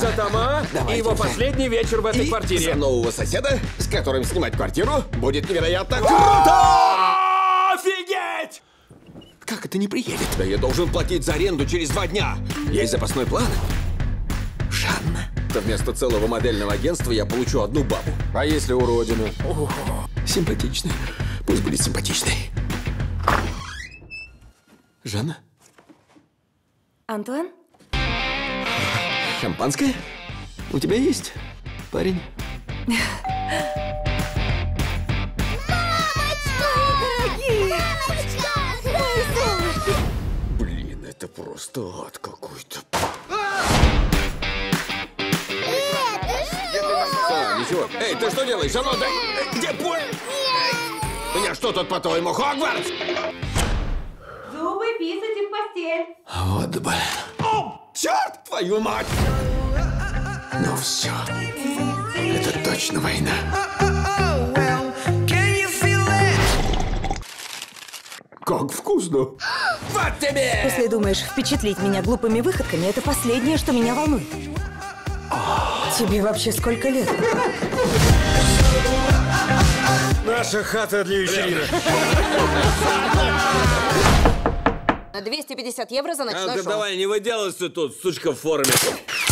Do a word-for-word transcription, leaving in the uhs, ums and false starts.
За Тома и его последний вечер в этой И квартире. за нового соседа, с которым снимать квартиру, будет невероятно круто! Офигеть! Как это не приедет? Да я должен платить за аренду через два дня. Есть запасной план? Жанна. То вместо целого модельного агентства я получу одну бабу. А если уродина? О, симпатичная. Пусть будет симпатичной. Жанна? Антуан? Шампанское? У тебя есть, парень? Блин, это просто ад какой-то. А, ничего. Эй, ты что делаешь? А ну, дай... Где пуль? Меня что тут, по-твоему, Хогвартс? Зубы, писать и в постель. Вот, блин. О, черт, твою мать! Ну все. Это точно война. Как вкусно! Вот тебе! Если думаешь впечатлить меня глупыми выходками, это последнее, что меня волнует. Тебе вообще сколько лет? Наша хата для вечеринок. двести пятьдесят евро за ночной А, шоу. давай, не выделывайся тут, сучка в форме.